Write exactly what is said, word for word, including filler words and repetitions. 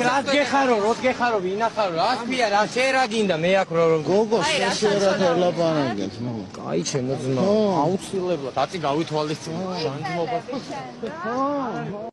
რას გეხარო, როდ გეხარო, ვინახარო, რას ფია, რა შეიძლება გინდა, მე აქ რო გოგო, შეიძლება ელაპარაკეთ, მოგო. კაი ჩემო ძმა, აუცილებლად, აწი გავითვალისწინე, შანჯმობას. ხო.